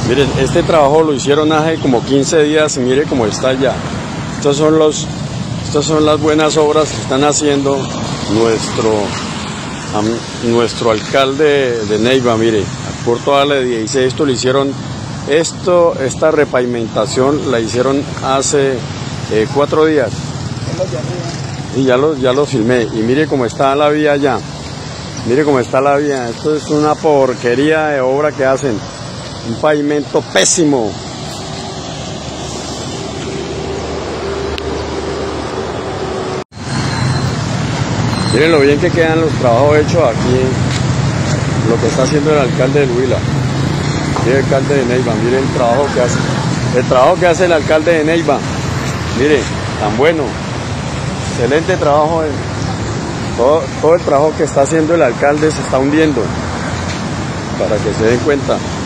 Miren, este trabajo lo hicieron hace como 15 días y mire cómo está ya. Estas son las buenas obras que están haciendo nuestro alcalde de Neiva. Mire, por toda la 16 esto lo hicieron, esta repavimentación la hicieron hace 4 días. Y ya lo filmé. Y mire cómo está la vía allá. Mire cómo está la vía. Esto es una porquería de obra que hacen. Un pavimento pésimo. Miren lo bien que quedan los trabajos hechos aquí. Lo que está haciendo el alcalde de Huila. Mire el alcalde de Neiva. Mire el trabajo que hace. El trabajo que hace el alcalde de Neiva. Mire, tan bueno. Excelente trabajo. Todo el trabajo que está haciendo el alcalde se está hundiendo. Para que se den cuenta.